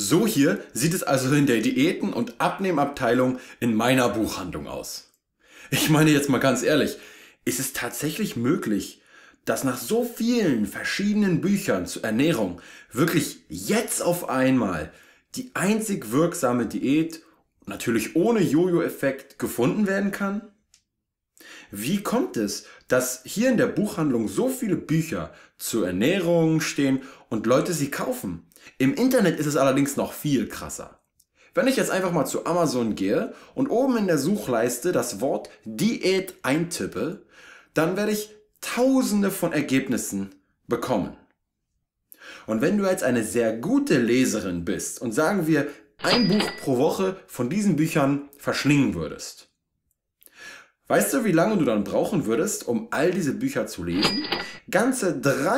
So hier sieht es also in der Diäten- und Abnehmabteilung in meiner Buchhandlung aus. Ich meine jetzt mal ganz ehrlich, ist es tatsächlich möglich, dass nach so vielen verschiedenen Büchern zur Ernährung wirklich jetzt auf einmal die einzig wirksame Diät, natürlich ohne Jojo-Effekt, gefunden werden kann? Wie kommt es, dass hier in der Buchhandlung so viele Bücher zur Ernährung stehen und Leute sie kaufen? Im Internet ist es allerdings noch viel krasser. Wenn ich jetzt einfach mal zu Amazon gehe und oben in der Suchleiste das Wort Diät eintippe, dann werde ich Tausende von Ergebnissen bekommen. Und wenn du jetzt eine sehr gute Leserin bist und sagen wir ein Buch pro Woche von diesen Büchern verschlingen würdest, weißt du, wie lange du dann brauchen würdest, um all diese Bücher zu lesen? Ganze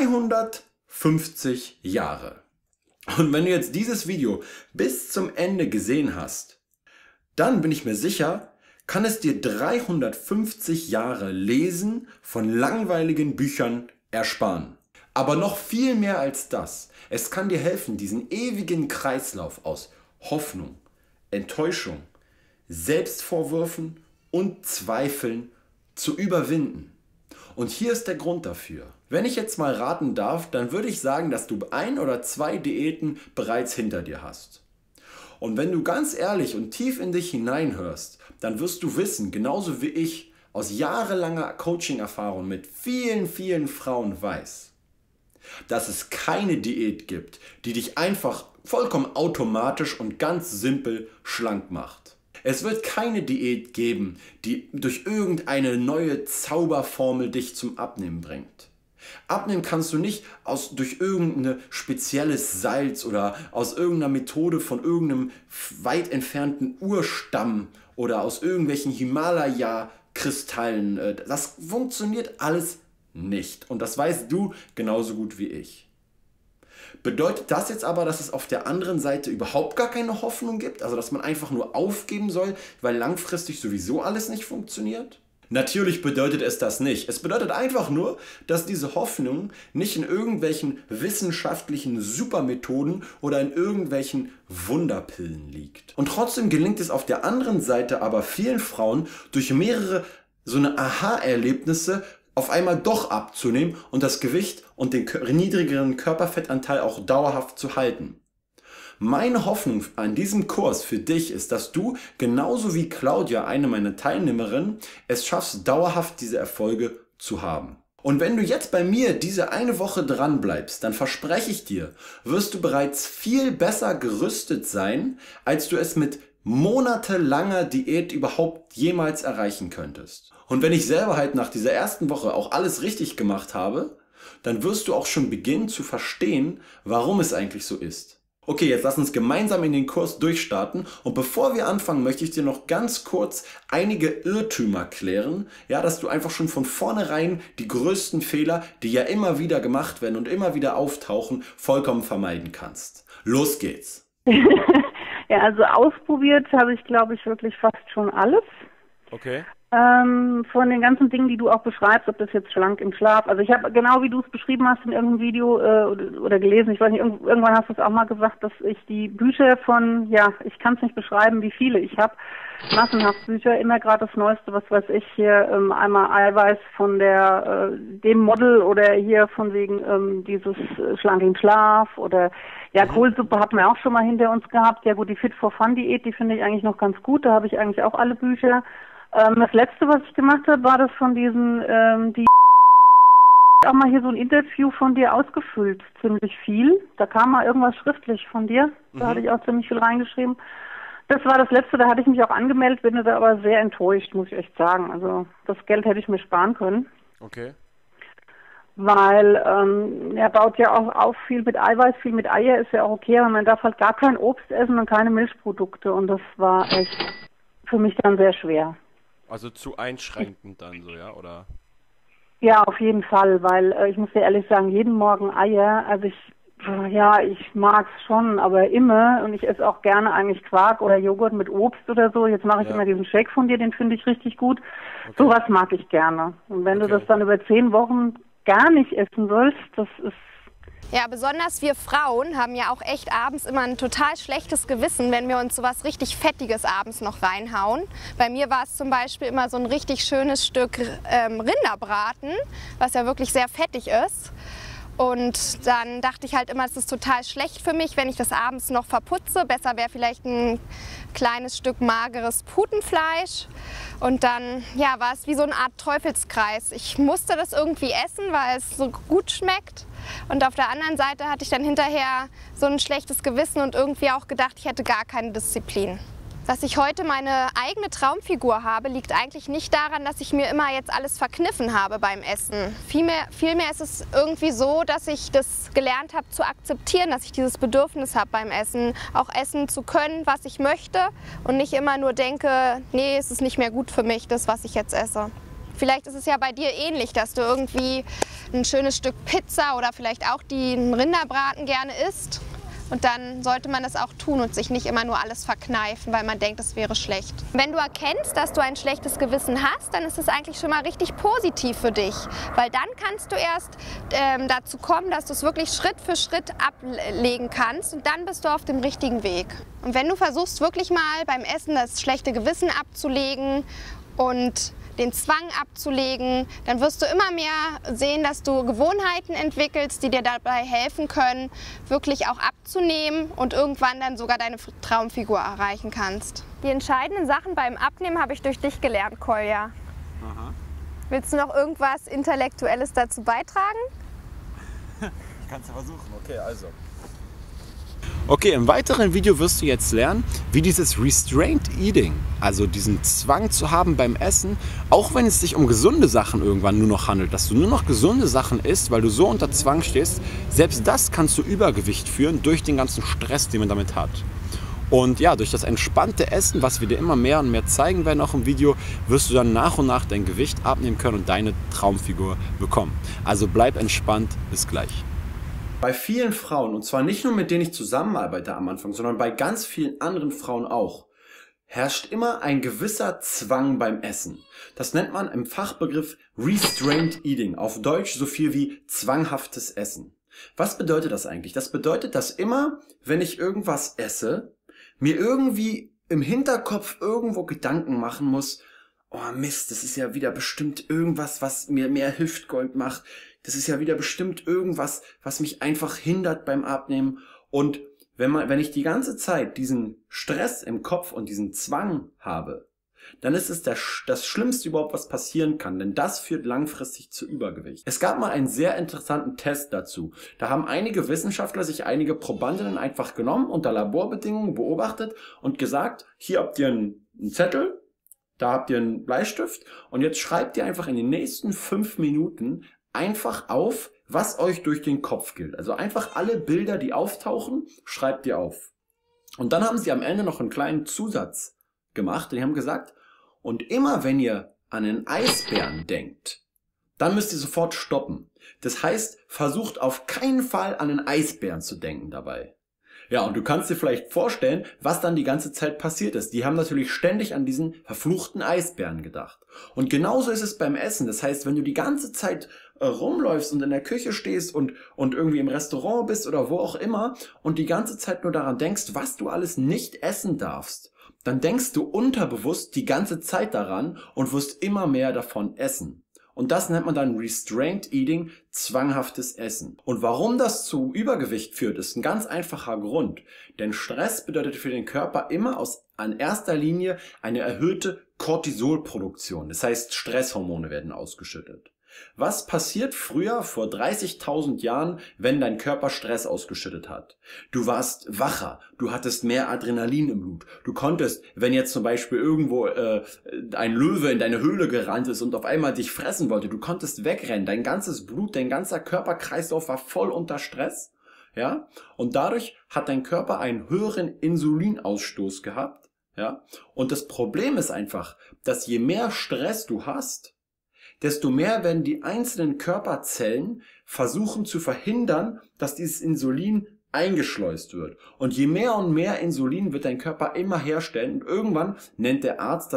350 Jahre. Und wenn du jetzt dieses Video bis zum Ende gesehen hast, dann bin ich mir sicher, kann es dir 350 Jahre Lesen von langweiligen Büchern ersparen. Aber noch viel mehr als das. Es kann dir helfen, diesen ewigen Kreislauf aus Hoffnung, Enttäuschung, Selbstvorwürfen und Zweifeln zu überwinden. Und hier ist der Grund dafür. Wenn ich jetzt mal raten darf, dann würde ich sagen, dass du 1 oder 2 Diäten bereits hinter dir hast. Und wenn du ganz ehrlich und tief in dich hineinhörst, dann wirst du wissen, genauso wie ich aus jahrelanger Coaching-Erfahrung mit vielen, vielen Frauen weiß, dass es keine Diät gibt, die dich einfach vollkommen automatisch und ganz simpel schlank macht. Es wird keine Diät geben, die durch irgendeine neue Zauberformel dich zum Abnehmen bringt. Abnehmen kannst du nicht durch irgendein spezielles Salz oder aus irgendeiner Methode von irgendeinem weit entfernten Urstamm oder aus irgendwelchen Himalaya-Kristallen. Das funktioniert alles nicht. Und das weißt du genauso gut wie ich. Bedeutet das jetzt aber, dass es auf der anderen Seite überhaupt gar keine Hoffnung gibt? Also dass man einfach nur aufgeben soll, weil langfristig sowieso alles nicht funktioniert? Natürlich bedeutet es das nicht. Es bedeutet einfach nur, dass diese Hoffnung nicht in irgendwelchen wissenschaftlichen Supermethoden oder in irgendwelchen Wunderpillen liegt. Und trotzdem gelingt es auf der anderen Seite aber vielen Frauen durch mehrere so eine Aha-Erlebnisse auf einmal doch abzunehmen und das Gewicht und den niedrigeren Körperfettanteil auch dauerhaft zu halten. Meine Hoffnung an diesem Kurs für dich ist, dass du, genauso wie Claudia, eine meiner Teilnehmerinnen, es schaffst, dauerhaft diese Erfolge zu haben. Und wenn du jetzt bei mir diese eine Woche dran bleibst, dann verspreche ich dir, wirst du bereits viel besser gerüstet sein, als du es mit monatelanger Diät überhaupt jemals erreichen könntest. Und wenn ich selber halt nach dieser ersten Woche auch alles richtig gemacht habe, dann wirst du auch schon beginnen zu verstehen, warum es eigentlich so ist. Okay, jetzt lass uns gemeinsam in den Kurs durchstarten und bevor wir anfangen, möchte ich dir noch ganz kurz einige Irrtümer klären, ja, dass du einfach schon von vornherein die größten Fehler, die ja immer wieder gemacht werden und immer wieder auftauchen, vollkommen vermeiden kannst. Los geht's! Ja, also ausprobiert habe ich, glaube ich, wirklich fast schon alles. Okay. Von den ganzen Dingen, die du auch beschreibst, ob das jetzt schlank im Schlaf, also ich habe genau wie du es beschrieben hast in irgendeinem Video oder gelesen, ich weiß nicht, irgendwann hast du es auch mal gesagt, dass ich die Bücher von, ja, ich kann es nicht beschreiben, wie viele ich habe, massenhaft Bücher, immer gerade das Neueste, was weiß ich, hier einmal Eiweiß von dem Model oder hier von wegen dieses schlank im Schlaf oder ja, Kohlsuppe hatten wir auch schon mal hinter uns gehabt, ja gut, die Fit for Fun Diät, die finde ich eigentlich noch ganz gut, da habe ich eigentlich auch alle Bücher. Das letzte, was ich gemacht habe, war das von diesen, die auch mal hier so ein Interview von dir ausgefüllt, ziemlich viel. Da kam mal irgendwas schriftlich von dir, da hatte ich auch ziemlich viel reingeschrieben. Das war das letzte, da hatte ich mich auch angemeldet, bin da aber sehr enttäuscht, muss ich echt sagen. Also das Geld hätte ich mir sparen können. Okay. Weil er baut ja auch auf viel mit Eiweiß, viel mit Eier, ist ja auch okay, aber man darf halt gar kein Obst essen und keine Milchprodukte und das war echt für mich dann sehr schwer. Also zu einschränkend dann so, ja, oder? Ja, auf jeden Fall, weil ich muss dir ehrlich sagen, jeden Morgen Eier, also ich mag es schon, aber immer und ich esse auch gerne eigentlich Quark oder Joghurt mit Obst oder so. Jetzt mache ich immer diesen Shake von dir, den finde ich richtig gut. Okay. Sowas mag ich gerne. Und wenn du das dann über 10 Wochen gar nicht essen sollst, das ist Ja, besonders wir Frauen haben ja auch echt abends immer ein total schlechtes Gewissen, wenn wir uns sowas richtig Fettiges abends noch reinhauen. Bei mir war es zum Beispiel immer so ein richtig schönes Stück Rinderbraten, was ja wirklich sehr fettig ist. Und dann dachte ich halt immer, es ist total schlecht für mich, wenn ich das abends noch verputze. Besser wäre vielleicht ein kleines Stück mageres Putenfleisch. Und dann ja, war es wie so eine Art Teufelskreis. Ich musste das irgendwie essen, weil es so gut schmeckt. Und auf der anderen Seite hatte ich dann hinterher so ein schlechtes Gewissen und irgendwie auch gedacht, ich hätte gar keine Disziplin. Dass ich heute meine eigene Traumfigur habe, liegt eigentlich nicht daran, dass ich mir immer jetzt alles verkniffen habe beim Essen. Vielmehr ist es irgendwie so, dass ich das gelernt habe zu akzeptieren, dass ich dieses Bedürfnis habe beim Essen, auch essen zu können, was ich möchte und nicht immer nur denke, nee, es ist nicht mehr gut für mich, das, was ich jetzt esse. Vielleicht ist es ja bei dir ähnlich, dass du irgendwie ein schönes Stück Pizza oder vielleicht auch den Rinderbraten gerne isst. Und dann sollte man das auch tun und sich nicht immer nur alles verkneifen, weil man denkt, es wäre schlecht. Wenn du erkennst, dass du ein schlechtes Gewissen hast, dann ist es eigentlich schon mal richtig positiv für dich. Weil dann kannst du erst dazu kommen, dass du es wirklich Schritt für Schritt ablegen kannst und dann bist du auf dem richtigen Weg. Und wenn du versuchst, wirklich mal beim Essen das schlechte Gewissen abzulegen und den Zwang abzulegen, dann wirst du immer mehr sehen, dass du Gewohnheiten entwickelst, die dir dabei helfen können, wirklich auch abzunehmen und irgendwann dann sogar deine Traumfigur erreichen kannst. Die entscheidenden Sachen beim Abnehmen habe ich durch dich gelernt, Kolja. Aha. Willst du noch irgendwas Intellektuelles dazu beitragen? Kannst du versuchen, okay, also. Okay, im weiteren Video wirst du jetzt lernen, wie dieses Restrained Eating, also diesen Zwang zu haben beim Essen, auch wenn es sich um gesunde Sachen irgendwann nur noch handelt, dass du nur noch gesunde Sachen isst, weil du so unter Zwang stehst, selbst das kann zu Übergewicht führen durch den ganzen Stress, den man damit hat. Und ja, durch das entspannte Essen, was wir dir immer mehr und mehr zeigen werden, auch im Video, wirst du dann nach und nach dein Gewicht abnehmen können und deine Traumfigur bekommen. Also bleib entspannt, bis gleich. Bei vielen Frauen, und zwar nicht nur mit denen ich zusammenarbeite am Anfang, sondern bei ganz vielen anderen Frauen auch, herrscht immer ein gewisser Zwang beim Essen. Das nennt man im Fachbegriff Restrained Eating, auf Deutsch so viel wie zwanghaftes Essen. Was bedeutet das eigentlich? Das bedeutet, dass immer, wenn ich irgendwas esse, mir irgendwie im Hinterkopf irgendwo Gedanken machen muss, oh Mist, das ist ja wieder bestimmt irgendwas, was mir mehr Hüftgold macht. Das ist ja wieder bestimmt irgendwas, was mich einfach hindert beim Abnehmen. Und wenn ich die ganze Zeit diesen Stress im Kopf und diesen Zwang habe, dann ist es das Schlimmste überhaupt, was passieren kann, denn das führt langfristig zu Übergewicht. Es gab mal einen sehr interessanten Test dazu. Da haben einige Wissenschaftler sich einige Probandinnen einfach genommen, unter Laborbedingungen beobachtet und gesagt, hier habt ihr einen Zettel, da habt ihr einen Bleistift und jetzt schreibt ihr einfach in den nächsten 5 Minuten einfach auf, was euch durch den Kopf geht. Also einfach alle Bilder, die auftauchen, schreibt ihr auf. Und dann haben sie am Ende noch einen kleinen Zusatz gemacht. Die haben gesagt, und immer wenn ihr an einen Eisbären denkt, dann müsst ihr sofort stoppen. Das heißt, versucht auf keinen Fall an einen Eisbären zu denken dabei. Ja, und du kannst dir vielleicht vorstellen, was dann die ganze Zeit passiert ist. Die haben natürlich ständig an diesen verfluchten Eisbären gedacht. Und genauso ist es beim Essen. Das heißt, wenn du die ganze Zeit rumläufst und in der Küche stehst und irgendwie im Restaurant bist oder wo auch immer und die ganze Zeit nur daran denkst, was du alles nicht essen darfst, dann denkst du unterbewusst die ganze Zeit daran und wirst immer mehr davon essen. Und das nennt man dann Restrained Eating, zwanghaftes Essen. Und warum das zu Übergewicht führt, ist ein ganz einfacher Grund. Denn Stress bedeutet für den Körper immer an erster Linie eine erhöhte Cortisolproduktion. Das heißt, Stresshormone werden ausgeschüttet. Was passiert früher, vor 30.000 Jahren, wenn dein Körper Stress ausgeschüttet hat? Du warst wacher, du hattest mehr Adrenalin im Blut. Du konntest, wenn jetzt zum Beispiel irgendwo ein Löwe in deine Höhle gerannt ist und auf einmal dich fressen wollte, du konntest wegrennen. Dein ganzes Blut, dein ganzer Körperkreislauf war voll unter Stress. Ja? Und dadurch hat dein Körper einen höheren Insulinausstoß gehabt. Ja? Und das Problem ist einfach, dass je mehr Stress du hast, desto mehr werden die einzelnen Körperzellen versuchen zu verhindern, dass dieses Insulin eingeschleust wird. Und je mehr und mehr Insulin wird dein Körper immer herstellen und irgendwann nennt der Arzt das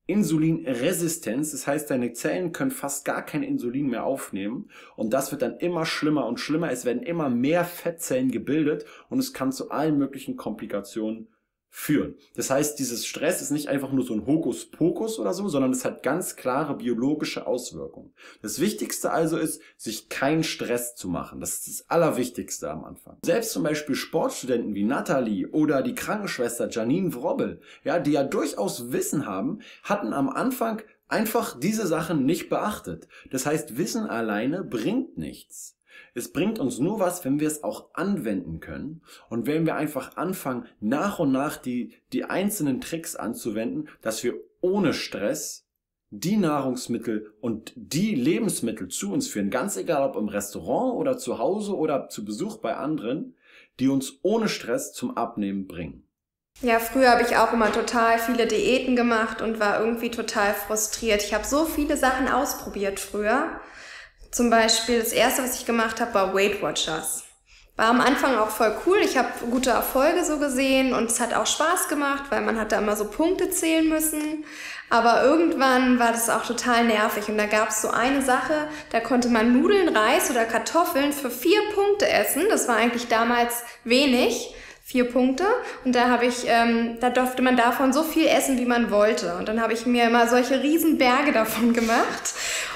Insulinresistenz, das heißt, deine Zellen können fast gar kein Insulin mehr aufnehmen und das wird dann immer schlimmer und schlimmer. Es werden immer mehr Fettzellen gebildet und es kann zu allen möglichen Komplikationen führen. Das heißt, dieses Stress ist nicht einfach nur so ein Hokuspokus oder so, sondern es hat ganz klare biologische Auswirkungen. Das Wichtigste also ist, sich keinen Stress zu machen. Das ist das Allerwichtigste am Anfang. Selbst zum Beispiel Sportstudenten wie Nathalie oder die Krankenschwester Janine Wrobbel, ja, die ja durchaus Wissen haben, hatten am Anfang einfach diese Sachen nicht beachtet. Das heißt, Wissen alleine bringt nichts. Es bringt uns nur was, wenn wir es auch anwenden können und wenn wir einfach anfangen, nach und nach die einzelnen Tricks anzuwenden, dass wir ohne Stress die Nahrungsmittel und die Lebensmittel zu uns führen, ganz egal ob im Restaurant oder zu Hause oder zu Besuch bei anderen, die uns ohne Stress zum Abnehmen bringen. Ja, früher habe ich auch immer total viele Diäten gemacht und war irgendwie total frustriert. Ich habe so viele Sachen ausprobiert früher. Zum Beispiel das erste, was ich gemacht habe, war Weight Watchers. War am Anfang auch voll cool. Ich habe gute Erfolge so gesehen und es hat auch Spaß gemacht, weil man hat da immer so Punkte zählen müssen. Aber irgendwann war das auch total nervig und da gab es so eine Sache, da konnte man Nudeln, Reis oder Kartoffeln für 4 Punkte essen. Das war eigentlich damals wenig. 4 Punkte und da da durfte man davon so viel essen, wie man wollte. Und dann habe ich mir immer solche riesen Berge davon gemacht.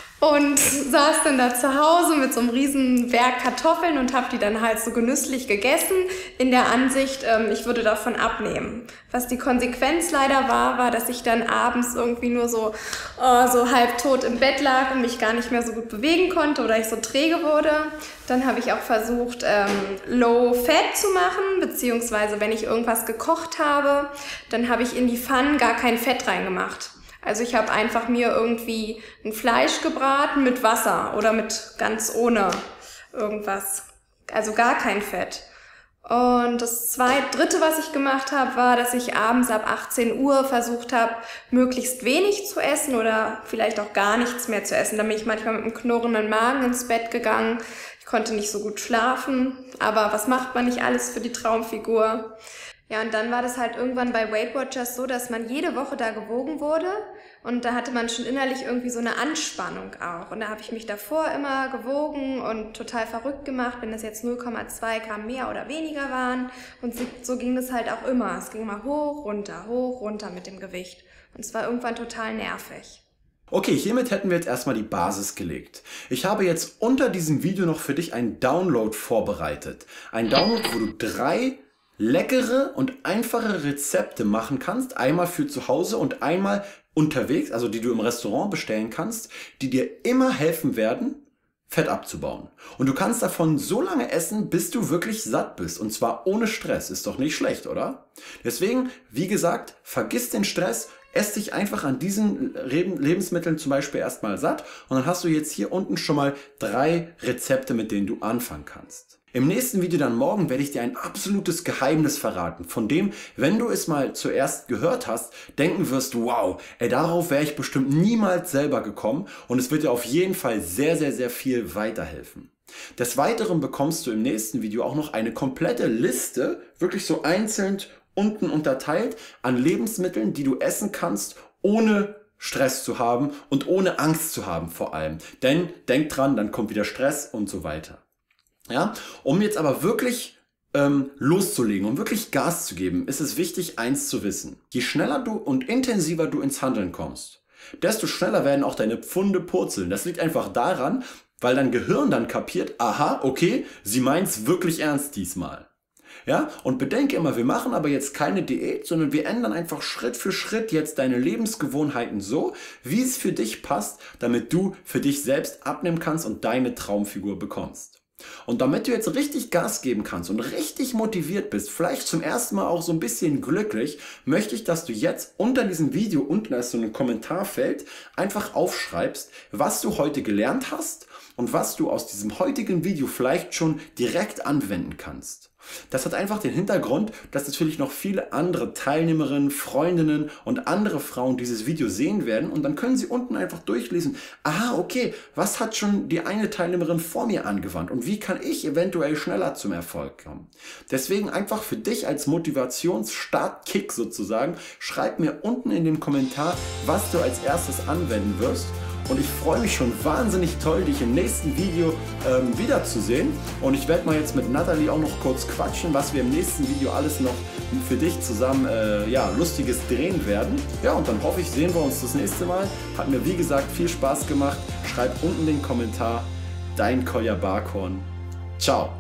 Und saß dann da zu Hause mit so einem riesen Berg Kartoffeln und habe die dann halt so genüsslich gegessen, in der Ansicht, ich würde davon abnehmen. Was die Konsequenz leider war, dass ich dann abends irgendwie nur so halbtot im Bett lag und mich gar nicht mehr so gut bewegen konnte oder ich so träge wurde. Dann habe ich auch versucht, Low Fat zu machen, beziehungsweise wenn ich irgendwas gekocht habe, dann habe ich in die Pfannen gar kein Fett reingemacht. Also ich habe einfach mir irgendwie ein Fleisch gebraten mit Wasser oder mit ganz ohne irgendwas. Also gar kein Fett. Und das dritte, was ich gemacht habe, war, dass ich abends ab 18 Uhr versucht habe, möglichst wenig zu essen oder vielleicht auch gar nichts mehr zu essen. Dann bin ich manchmal mit einem knurrenden Magen ins Bett gegangen. Ich konnte nicht so gut schlafen, aber was macht man nicht alles für die Traumfigur? Ja, und dann war das halt irgendwann bei Weight Watchers so, dass man jede Woche da gewogen wurde und da hatte man schon innerlich irgendwie so eine Anspannung auch. Und da habe ich mich davor immer gewogen und total verrückt gemacht, wenn das jetzt 0,2 Gramm mehr oder weniger waren. Und so ging das halt auch immer. Es ging mal hoch, runter mit dem Gewicht. Und es war irgendwann total nervig. Okay, hiermit hätten wir jetzt erstmal die Basis gelegt. Ich habe jetzt unter diesem Video noch für dich einen Download vorbereitet. Ein Download, wo du 3 leckere und einfache Rezepte machen kannst, einmal für zu Hause und einmal unterwegs, also die du im Restaurant bestellen kannst, die dir immer helfen werden, Fett abzubauen. Und du kannst davon so lange essen, bis du wirklich satt bist. Und zwar ohne Stress. Ist doch nicht schlecht, oder? Deswegen, wie gesagt, vergiss den Stress, ess dich einfach an diesen Lebensmitteln zum Beispiel erstmal satt und dann hast du jetzt hier unten schon mal 3 Rezepte, mit denen du anfangen kannst. Im nächsten Video dann morgen werde ich dir ein absolutes Geheimnis verraten, von dem, wenn du es mal zuerst gehört hast, denken wirst, wow, darauf wäre ich bestimmt niemals selber gekommen und es wird dir auf jeden Fall sehr, sehr, sehr viel weiterhelfen. Des Weiteren bekommst du im nächsten Video auch noch eine komplette Liste, wirklich so einzeln unten unterteilt, an Lebensmitteln, die du essen kannst, ohne Stress zu haben und ohne Angst zu haben vor allem. Denn denk dran, dann kommt wieder Stress und so weiter. Ja, um jetzt aber wirklich loszulegen, um wirklich Gas zu geben, ist es wichtig, eins zu wissen. Je schneller du und intensiver du ins Handeln kommst, desto schneller werden auch deine Pfunde purzeln. Das liegt einfach daran, weil dein Gehirn dann kapiert, aha, okay, sie meint's wirklich ernst diesmal. Ja, und bedenke immer, wir machen aber jetzt keine Diät, sondern wir ändern einfach Schritt für Schritt jetzt deine Lebensgewohnheiten so, wie es für dich passt, damit du für dich selbst abnehmen kannst und deine Traumfigur bekommst. Und damit du jetzt richtig Gas geben kannst und richtig motiviert bist, vielleicht zum ersten Mal auch so ein bisschen glücklich, möchte ich, dass du jetzt unter diesem Video, unten ist so ein Kommentarfeld, einfach aufschreibst, was du heute gelernt hast und was du aus diesem heutigen Video vielleicht schon direkt anwenden kannst. Das hat einfach den Hintergrund, dass natürlich noch viele andere Teilnehmerinnen, Freundinnen und andere Frauen dieses Video sehen werden und dann können sie unten einfach durchlesen, aha, okay, was hat schon die eine Teilnehmerin vor mir angewandt und wie kann ich eventuell schneller zum Erfolg kommen. Deswegen einfach für dich als Motivationsstartkick sozusagen, schreib mir unten in den Kommentar, was du als erstes anwenden wirst. Und ich freue mich schon wahnsinnig toll, dich im nächsten Video wiederzusehen. Und ich werde mal jetzt mit Nathalie auch noch kurz quatschen, was wir im nächsten Video alles noch für dich zusammen Lustiges drehen werden. Ja, und dann hoffe ich, sehen wir uns das nächste Mal. Hat mir wie gesagt viel Spaß gemacht. Schreib unten den Kommentar. Dein Kolja Barkhorn. Ciao.